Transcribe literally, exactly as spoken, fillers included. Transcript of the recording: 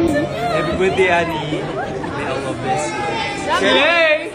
Happy birthday, Adi. May Allah bless you. Shelly!